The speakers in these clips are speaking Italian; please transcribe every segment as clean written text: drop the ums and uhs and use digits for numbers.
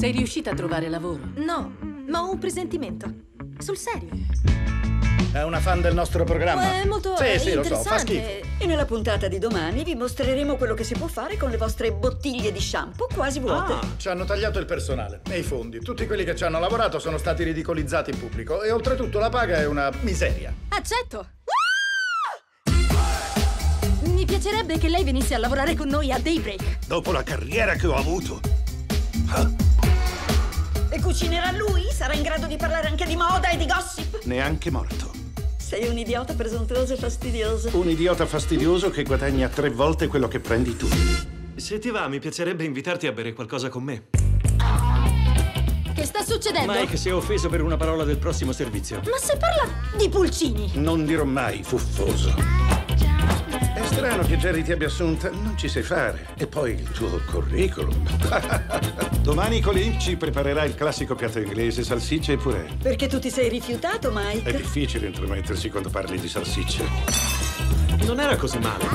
Sei riuscita a trovare lavoro? No, ma ho un presentimento. Sul serio. È una fan del nostro programma? È molto Sì, lo so, fa schifo. E nella puntata di domani vi mostreremo quello che si può fare con le vostre bottiglie di shampoo quasi vuote. Ci hanno tagliato il personale e i fondi. Tutti quelli che ci hanno lavorato sono stati ridicolizzati in pubblico e oltretutto la paga è una miseria. Accetto. Mi piacerebbe che lei venisse a lavorare con noi a Daybreak. Dopo la carriera che ho avuto. E cucinerà lui? Sarà in grado di parlare anche di moda e di gossip? Neanche morto. Sei un idiota presuntuoso e fastidioso. Un idiota fastidioso che guadagna 3 volte quello che prendi tu. Se ti va, mi piacerebbe invitarti a bere qualcosa con me. Che sta succedendo? Mike si è offeso per una parola del prossimo servizio. Ma se parla di pulcini? Non dirò mai fuffoso. È strano che Jerry ti abbia assunta. Non ci sai fare. E poi il tuo curriculum. Domani Colin ci preparerà il classico piatto inglese, salsicce e purè. Perché tu ti sei rifiutato, Mike? È difficile intromettersi quando parli di salsicce. Non era così male.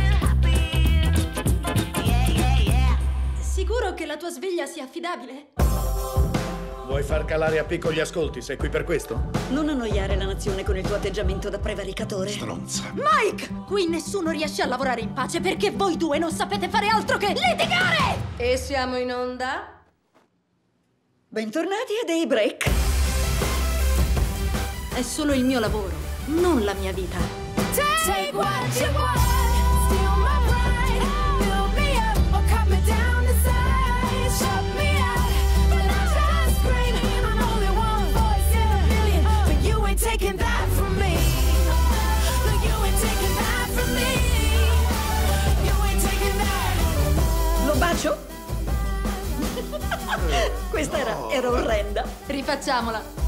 Sicuro che la tua sveglia sia affidabile? Vuoi far calare a picco gli ascolti? Sei qui per questo? Non annoiare la nazione con il tuo atteggiamento da prevaricatore. Stronza. Mike! Qui nessuno riesce a lavorare in pace perché voi due non sapete fare altro che litigare! E siamo in onda? Bentornati a Daybreak. È solo il mio lavoro, non la mia vita. Take what you want, steal my pride, fill me up or cut me down the side, shut me out, but I just scream. I'm only one voice in a million, but you ain't taking that from me. But you ain't taking that from me. You ain't taking that. Lo bacio? Questa era orrenda. Rifacciamola.